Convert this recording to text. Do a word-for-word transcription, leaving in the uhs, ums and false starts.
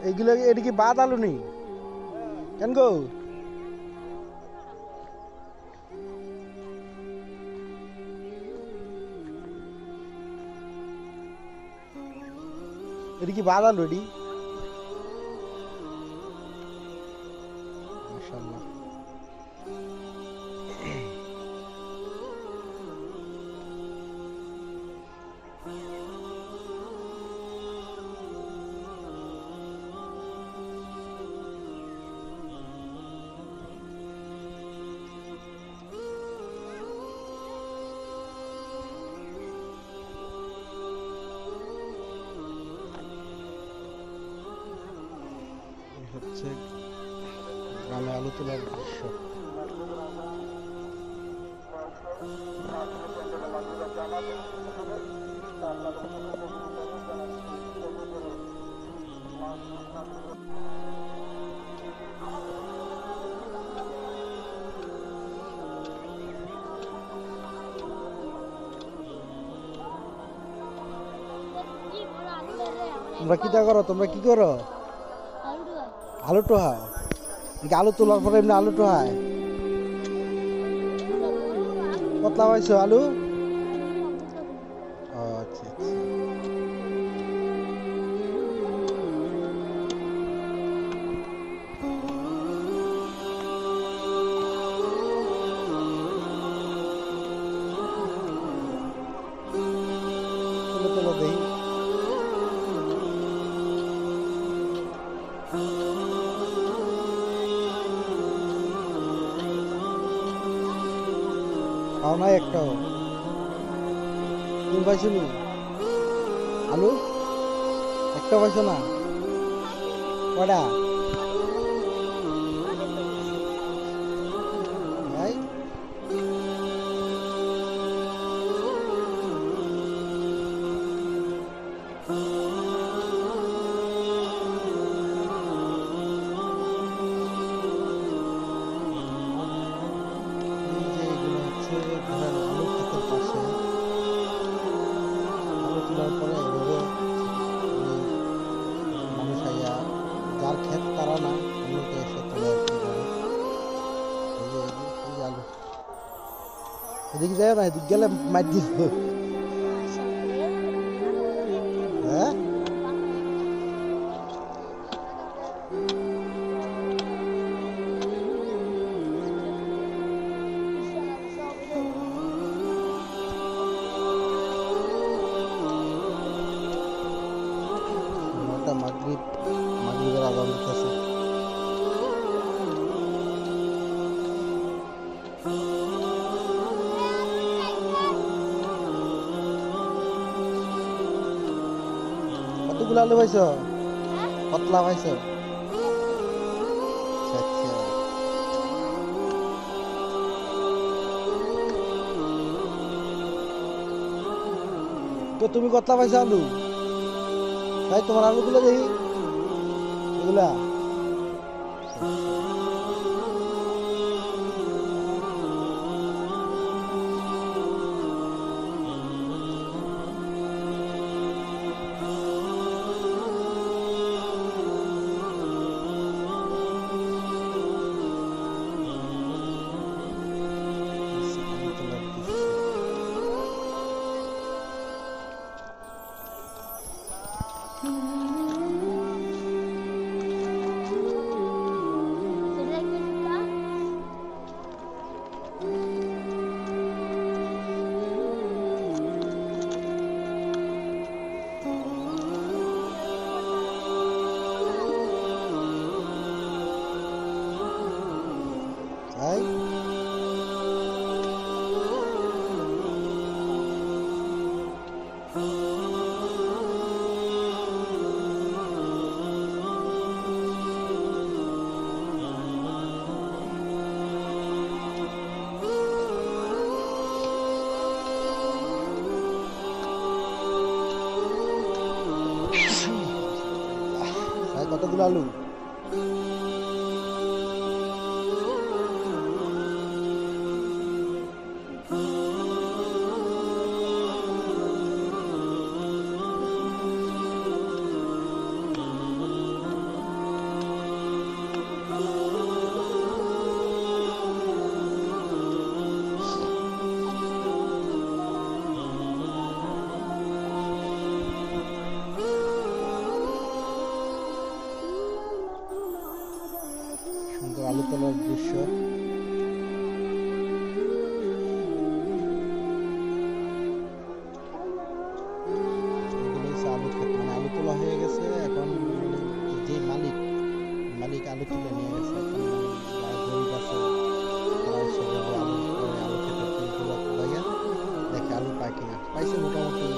এইগুলো এটা কি বাদ আলু নেই কেন গো? এটা কি বাদ আলু এটি? মাশাআল্লাহ। হচ্ছে গ্রামে আলু তোলার দৃশ্য। তোমরা কি করো? তোমরা কি করো? আলু টোহা। আলু তোলার পরে এমনি আলু টোহায় কতলা পাইছো আলু? আচ্ছা আচ্ছা। তোলো তোলো দেখি। খাও নাই একটাও? তুমি পাইছো নি আলু? একটা পাইছো না? কয়টা? ভাই আলু ক্ষেতের পাশে আলু তোলার পরে এভাবে মানুষ আইয়া যার ক্ষেত তারা না অন্যকে এসে তোলে আর কি করে। এই যে এই যে আলু এদিকে যায় না, এদিকে গেলে মার দিব। হ্যাঁ মাগরিব মাগরিবের আজান দিতেছে। কতগুলো আলু পাইছো? কতলা পাইছো? আচ্ছা আচ্ছা। তো তুমি কতলা পাইছো আলু? ভাই তোমার আলুগুলো দেখি এগুলা। কতগুলো আলু? এগুলো হচ্ছে আলু ক্ষেত, মানে আলু তোলা হয়ে গেছে এখন, মানে যে মালিক মালিক আলু তুলে নিয়ে গেছে। এখন যারা গরিব আছে তারা সেভাবে আলু আলু ক্ষেতের তেলগুলো কুড়াইয়া দেখে আলু পায় কিনা। পাইছে মোটামুটি